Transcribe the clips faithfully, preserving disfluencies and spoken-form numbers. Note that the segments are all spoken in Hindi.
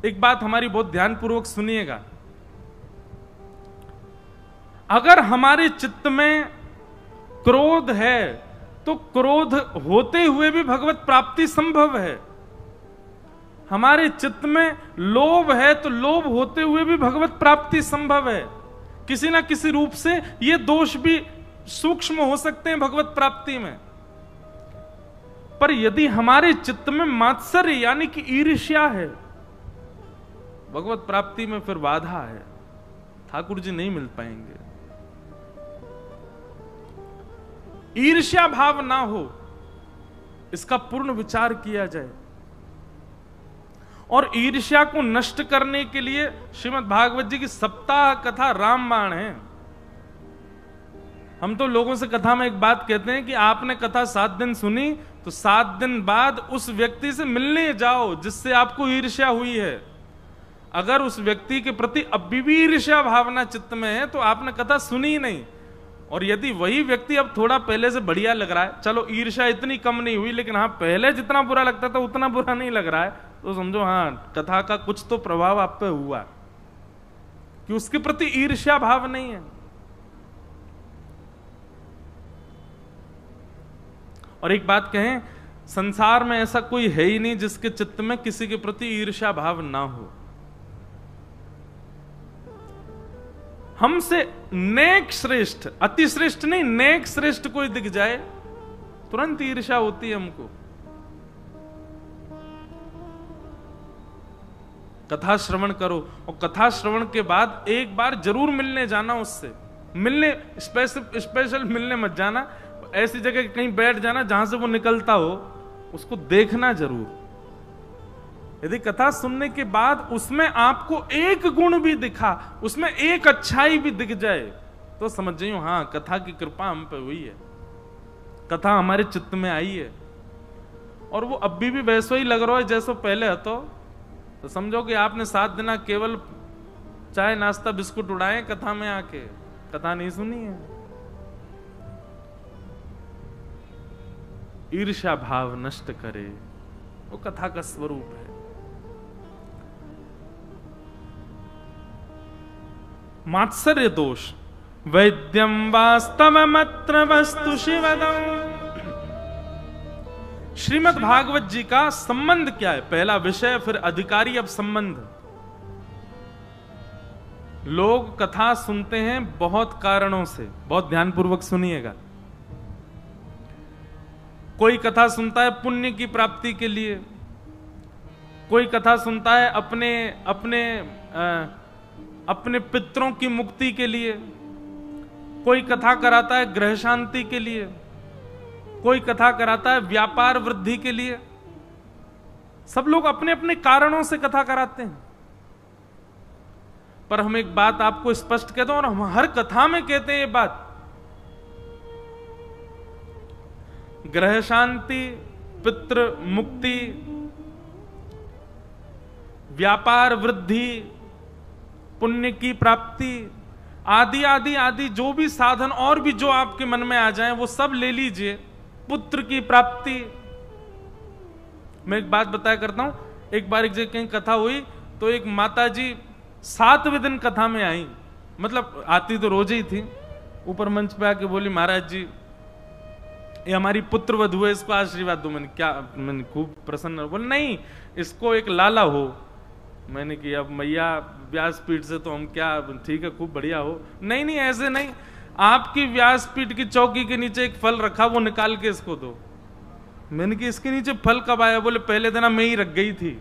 एक बात हमारी बहुत ध्यानपूर्वक सुनिएगा। अगर हमारे चित्त में क्रोध है तो क्रोध होते हुए भी भगवत प्राप्ति संभव है। हमारे चित्त में लोभ है तो लोभ होते हुए भी भगवत प्राप्ति संभव है। किसी ना किसी रूप से ये दोष भी सूक्ष्म हो सकते हैं भगवत प्राप्ति में। पर यदि हमारे चित्त में मात्सर्य यानी कि ईर्ष्या है, भगवत प्राप्ति में फिर बाधा है, ठाकुर जी नहीं मिल पाएंगे। ईर्ष्या भाव ना हो, इसका पूर्ण विचार किया जाए। और ईर्ष्या को नष्ट करने के लिए श्रीमद् भागवत जी की सप्ताह कथा रामबाण है। हम तो लोगों से कथा में एक बात कहते हैं कि आपने कथा सात दिन सुनी तो सात दिन बाद उस व्यक्ति से मिलने जाओ जिससे आपको ईर्ष्या हुई है। अगर उस व्यक्ति के प्रति अभी भी ईर्ष्या भावना चित्त में है तो आपने कथा सुनी ही नहीं। और यदि वही व्यक्ति अब थोड़ा पहले से बढ़िया लग रहा है, चलो ईर्ष्या इतनी कम नहीं हुई लेकिन हाँ पहले जितना बुरा लगता था उतना बुरा नहीं लग रहा है, तो समझो हाँ कथा का कुछ तो प्रभाव आप पे हुआ कि उसके प्रति ईर्ष्या भाव नहीं है। और एक बात कहें, संसार में ऐसा कोई है ही नहीं जिसके चित्त में किसी के प्रति ईर्ष्या भाव ना हो। हमसे नेक श्रेष्ठ, अति श्रेष्ठ नहीं, नेक श्रेष्ठ कोई दिख जाए तुरंत ईर्ष्या होती है हमको। कथा श्रवण करो और कथा श्रवण के बाद एक बार जरूर मिलने जाना उससे। मिलने स्पेशल स्पेशल मिलने मत जाना, ऐसी जगह कहीं बैठ जाना जहां से वो निकलता हो, उसको देखना जरूर। यदि कथा सुनने के बाद उसमें आपको एक गुण भी दिखा, उसमें एक अच्छाई भी दिख जाए, तो समझ जाइयो हाँ कथा की कृपा हम पे हुई है, कथा हमारे चित्त में आई है। और वो अभी भी वैसा ही लग रहा है जैसा पहले है, तो, तो समझो कि आपने सात दिन केवल चाय नाश्ता बिस्कुट उड़ाए कथा में आके, कथा नहीं सुनी है। ईर्ष्या भाव नष्ट करे, वो कथा का स्वरूप है। मात्सर्य दोष, वैद्यम वास्तवमत्र वस्तु शिवदम। श्रीमद् भागवत जी का संबंध क्या है? पहला विषय, फिर अधिकारी, अब संबंध। लोग कथा सुनते हैं बहुत कारणों से, बहुत ध्यानपूर्वक सुनिएगा। कोई कथा सुनता है पुण्य की प्राप्ति के लिए, कोई कथा सुनता है अपने अपने आ, अपने पितरों की मुक्ति के लिए, कोई कथा कराता है ग्रह शांति के लिए, कोई कथा कराता है व्यापार वृद्धि के लिए। सब लोग अपने अपने कारणों से कथा कराते हैं। पर हम एक बात आपको स्पष्ट कहते हैं और हम हर कथा में कहते हैं ये बात, ग्रह शांति, पितृ मुक्ति, व्यापार वृद्धि, पुण्य की प्राप्ति आदि आदि आदि जो भी साधन और भी जो आपके मन में आ जाएं वो सब ले लीजिए। पुत्र की प्राप्ति। मैं एक बात बताया करता हूं, एक बार एक जगह कहीं कथा हुई तो एक माता जी सातवें दिन कथा में आई, मतलब आती तो रोज ही थी, ऊपर मंच पे आके बोली महाराज जी ये हमारी पुत्र वधू है, इसको आशीर्वाद दो। मैंने क्या, मैंने खूब प्रसन्न, बोले नहीं इसको एक लाला हो। मैंने कि अब मैया व्यासपीठ से तो हम क्या, ठीक है खूब बढ़िया हो। नहीं नहीं ऐसे नहीं, आपकी व्यासपीठ की चौकी के नीचे एक फल रखा, वो निकाल के इसको दो। मैंने कि इसके नीचे फल कब आया? बोले पहले दिन मैं ही रख गई थी।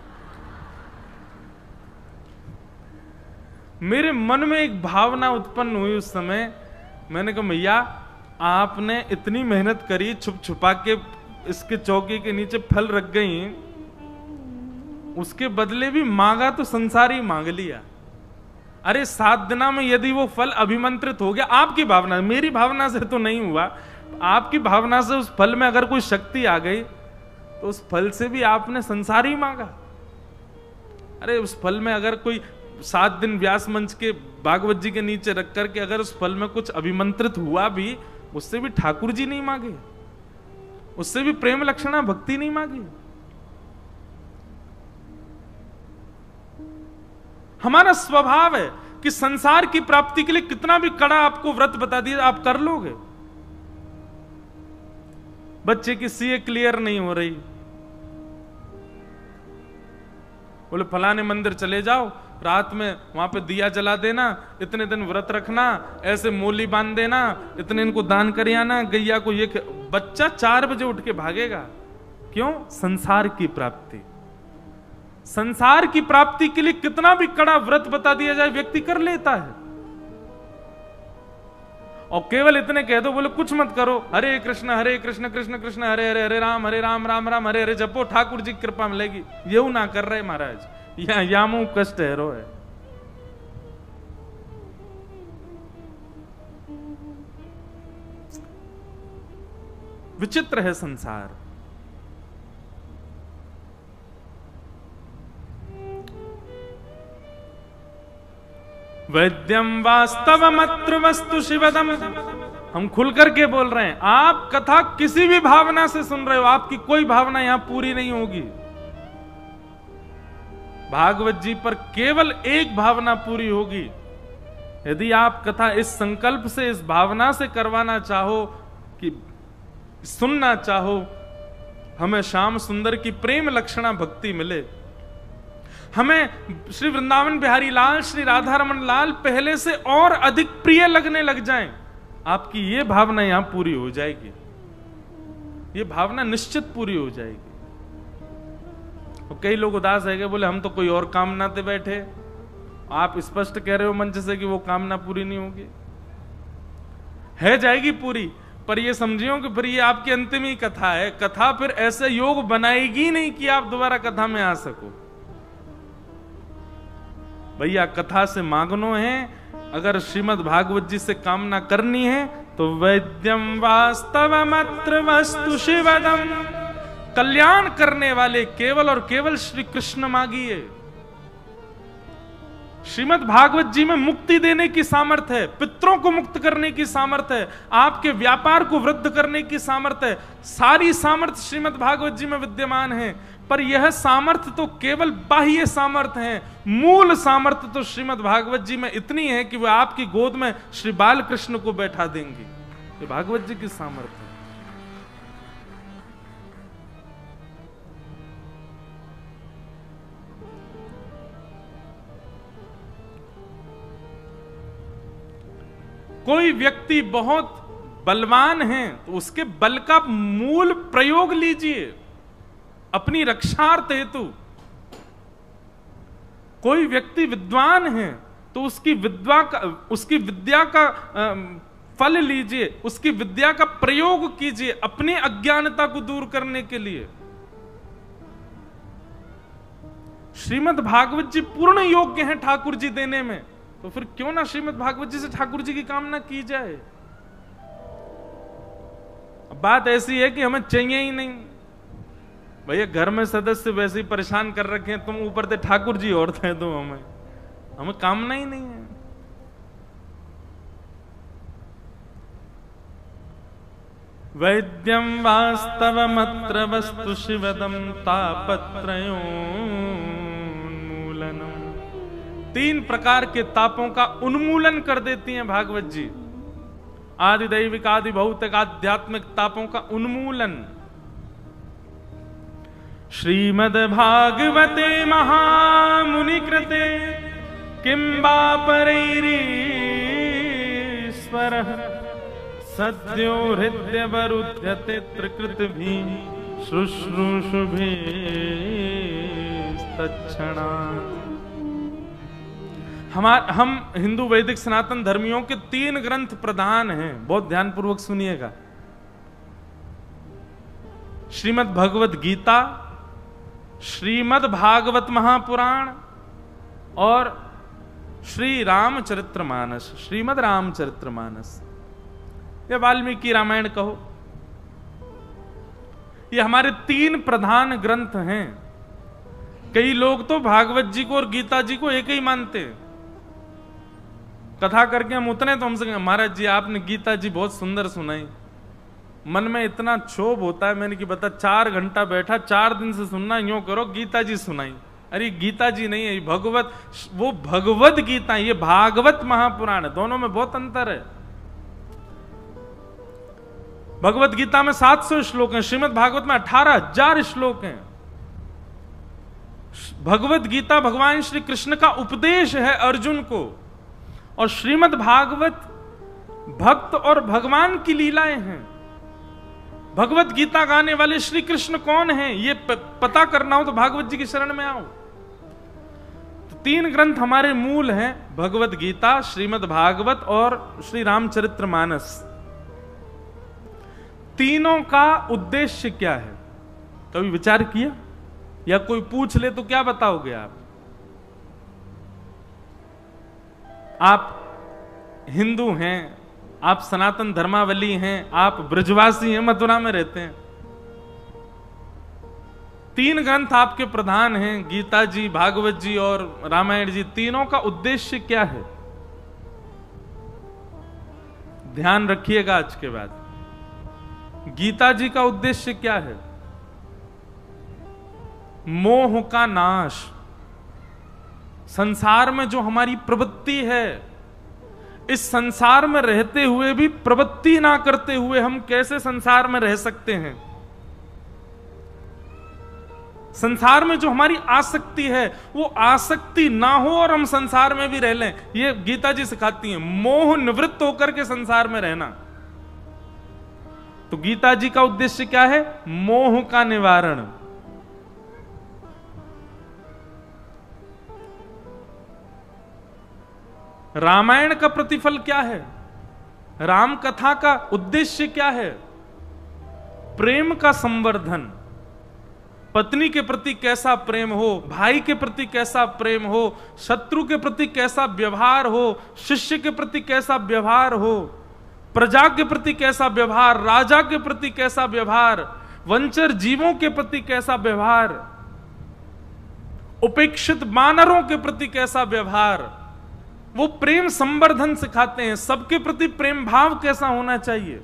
मेरे मन में एक भावना उत्पन्न हुई उस समय। मैंने कहा मैया आपने इतनी मेहनत करी, छुप छुपा के इसके चौकी के नीचे फल रख गई, उसके बदले भी मांगा तो संसारी मांग लिया। अरे सात दिना में यदि वो फल अभिमंत्रित हो गया, आपकी भावना, मेरी भावना से तो नहीं हुआ, आपकी भावना से उस फल में अगर कोई शक्ति आ गई तो उस फल से भी आपने संसारी मांगा। अरे उस फल में अगर कोई सात दिन व्यास मंच के भागवत जी के नीचे रख करके अगर उस फल में कुछ अभिमंत्रित हुआ भी, उससे भी ठाकुर जी नहीं मांगे, उससे भी प्रेम लक्षणा भक्ति नहीं मांगी। हमारा स्वभाव है कि संसार की प्राप्ति के लिए कितना भी कड़ा आपको व्रत बता दिया आप कर लोगे। बच्चे की सीए क्लियर नहीं हो रही, बोले फलाने मंदिर चले जाओ, रात में वहां पे दिया जला देना, इतने दिन व्रत रखना, ऐसे मोली बांध देना, इतने इनको दान कर आना, गैया को ये। बच्चा चार बजे उठ के भागेगा। क्यों? संसार की प्राप्ति। संसार की प्राप्ति के लिए कितना भी कड़ा व्रत बता दिया जाए व्यक्ति कर लेता है। और केवल इतने कह दो, बोले कुछ मत करो, हरे कृष्ण हरे कृष्ण कृष्ण कृष्ण हरे हरे, हरे राम हरे राम राम राम हरे हरे जपो, ठाकुर जी की कृपा मिलेगी। ये ना कर रहे महाराज, या यामो कष्ट है रो है। विचित्र है संसार। वैद्यम वास्तवमत्र वस्तु शिवदम। हम खुल करके बोल रहे हैं, आप कथा किसी भी भावना से सुन रहे हो, आपकी कोई भावना यहां पूरी नहीं होगी। भागवत जी पर केवल एक भावना पूरी होगी। यदि आप कथा इस संकल्प से, इस भावना से करवाना चाहो कि सुनना चाहो, हमें श्याम सुंदर की प्रेम लक्षणा भक्ति मिले, हमें श्री वृंदावन बिहारी लाल, श्री राधा रमन लाल पहले से और अधिक प्रिय लगने लग जाएं, आपकी ये भावना यहां पूरी हो जाएगी। ये भावना निश्चित पूरी हो जाएगी। तो कई लोग उदास है, बोले हम तो कोई और कामना से बैठे, आप स्पष्ट कह रहे हो मंच से कि वो कामना पूरी नहीं होगी। है जाएगी पूरी, पर ये समझियो कि फिर ये आपकी अंतिम ही कथा है। कथा फिर ऐसे योग बनाएगी नहीं कि आप दोबारा कथा में आ सको। भैया कथा से मांगनो है, अगर श्रीमद् भागवत जी से कामना करनी है तो वैद्यम वास्तवमत्र वस्तु शिवदम, कल्याण करने वाले केवल और केवल श्री कृष्ण मांगिए। श्रीमद् भागवत जी में मुक्ति देने की सामर्थ्य है, पितरों को मुक्त करने की सामर्थ्य है, आपके व्यापार को वृद्ध करने की सामर्थ्य है। सारी सामर्थ्य श्रीमद् भागवत जी में विद्यमान है, पर यह सामर्थ्य तो केवल बाह्य सामर्थ्य है। मूल सामर्थ्य तो श्रीमद् भागवत जी में इतनी है कि वह आपकी गोद में श्री बाल कृष्ण को बैठा देंगे। ये भागवत जी की सामर्थ्य है। कोई व्यक्ति बहुत बलवान है तो उसके बल का मूल प्रयोग लीजिए अपनी रक्षार्थ हेतु। कोई व्यक्ति विद्वान है तो उसकी विद्या का उसकी विद्या का फल लीजिए, उसकी विद्या का प्रयोग कीजिए अपनी अज्ञानता को दूर करने के लिए। श्रीमद् भागवत जी पूर्ण योग्य हैं ठाकुर जी देने में, तो फिर क्यों ना श्रीमद् भागवत जी से ठाकुर जी की कामना की जाए। अब बात ऐसी है कि हमें चाहिए ही नहीं। भैया घर में सदस्य वैसे ही परेशान कर रखे हैं, तुम ऊपर से ठाकुर जी और थे तो हमें हमें कामना ही नहीं है। वैद्यम वास्तवमत्र वस्तु शिवदम तापत्रयोन्मूलनम। तीन प्रकार के तापों का उन्मूलन कर देती हैं भागवत जी। आदि दैविक, आदि भौतिक, आध्यात्मिक तापों का उन्मूलन। श्रीमद् भागवते महामुनि कृते किं वा परैरीश्वरः सद्यो हृदयवरुध्यते त्रिकृतिभिः शुश्रूषुभिस्तत्क्षणात्। हमारे हम हिंदू वैदिक सनातन धर्मियों के तीन ग्रंथ प्रधान हैं, बहुत ध्यानपूर्वक सुनिएगा। श्रीमद् भगवत गीता, श्रीमद् भागवत महापुराण और श्री रामचरितमानस, श्रीमद् रामचरितमानस या वाल्मीकि रामायण कहो, ये हमारे तीन प्रधान ग्रंथ हैं। कई लोग तो भागवत जी को और गीता जी को एक ही मानते हैं। कथा करके हम उतने तो हमसे महाराज जी आपने गीता जी बहुत सुंदर सुनाई। मन में इतना क्षोभ होता है, मैंने कि बता चार घंटा बैठा, चार दिन से सुनना, यूं करो गीता जी सुनाई। अरे गीता जी नहीं है, ये भगवत, वो भगवत गीता, ये भागवत महापुराण है, दोनों में बहुत अंतर है। भगवत गीता में सात सौ श्लोक हैं, श्रीमद् भागवत में अठारह हजार श्लोक हैं। भगवत गीता भगवान श्री कृष्ण का उपदेश है अर्जुन को, और श्रीमद् भागवत भक्त और भगवान की लीलाएं हैं। भगवत गीता गाने वाले श्री कृष्ण कौन हैं, ये पता करना हो तो भागवत जी की शरण में आओ। तो तीन ग्रंथ हमारे मूल हैं, भगवत गीता, श्रीमद् भागवत और श्री रामचरितमानस। तीनों का उद्देश्य क्या है, कभी विचार किया? या कोई पूछ ले तो क्या बताओगे आप? आप हिंदू हैं, आप सनातन धर्मावली हैं, आप ब्रजवासी हैं, मथुरा में रहते हैं। तीन ग्रंथ आपके प्रधान हैं, गीता जी, भागवत जी और रामायण जी। तीनों का उद्देश्य क्या है? ध्यान रखिएगा आज के बाद। गीता जी का उद्देश्य क्या है? मोह का नाश। संसार में जो हमारी प्रवृत्ति है, इस संसार में रहते हुए भी प्रवृत्ति ना करते हुए हम कैसे संसार में रह सकते हैं? संसार में जो हमारी आसक्ति है, वो आसक्ति ना हो और हम संसार में भी रह लें, ये गीता जी सिखाती हैं। मोह निवृत्त होकर के संसार में रहना। तो गीता जी का उद्देश्य क्या है? मोह का निवारण। रामायण का प्रतिफल क्या है? राम कथा का उद्देश्य क्या है? प्रेम का संवर्धन। पत्नी के प्रति कैसा प्रेम हो, भाई के प्रति कैसा प्रेम हो, शत्रु के प्रति कैसा व्यवहार हो, शिष्य के प्रति कैसा व्यवहार हो, प्रजा के प्रति कैसा व्यवहार, राजा के प्रति कैसा व्यवहार, वंचर जीवों के प्रति कैसा व्यवहार, उपेक्षित वानरों के प्रति कैसा व्यवहार, वो प्रेम संवर्धन सिखाते हैं। सबके प्रति प्रेम भाव कैसा होना चाहिए।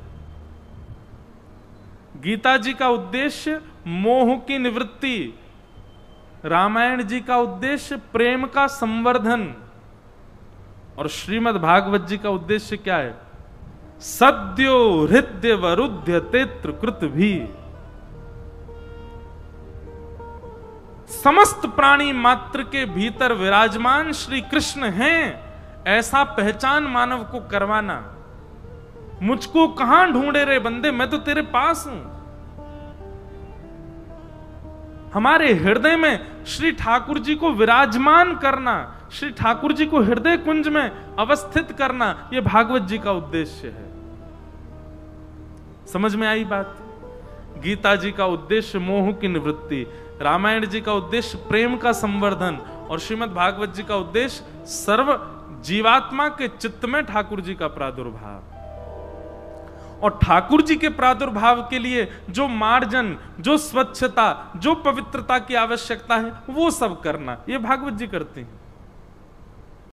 गीता जी का उद्देश्य मोह की निवृत्ति, रामायण जी का उद्देश्य प्रेम का संवर्धन, और श्रीमद् भागवत जी का उद्देश्य क्या है? सद्यो हृदय वरुध्य तेत्र कृत भी। समस्त प्राणी मात्र के भीतर विराजमान श्री कृष्ण हैं, ऐसा पहचान मानव को करवाना। मुझको कहां ढूंढे रे बंदे, मैं तो तेरे पास हूं। हमारे हृदय में श्री ठाकुर जी को विराजमान करना, श्री ठाकुर जी को हृदय कुंज में अवस्थित करना, यह भागवत जी का उद्देश्य है। समझ में आई बात? गीता जी का उद्देश्य मोह की निवृत्ति, रामायण जी का उद्देश्य प्रेम का संवर्धन, और श्रीमद् भागवत जी का उद्देश्य सर्व जीवात्मा के चित्त में ठाकुर जी का प्रादुर्भाव। और ठाकुर जी के प्रादुर्भाव के लिए जो मार्जन, जो स्वच्छता, जो पवित्रता की आवश्यकता है, वो सब करना, ये भागवत जी करते हैं।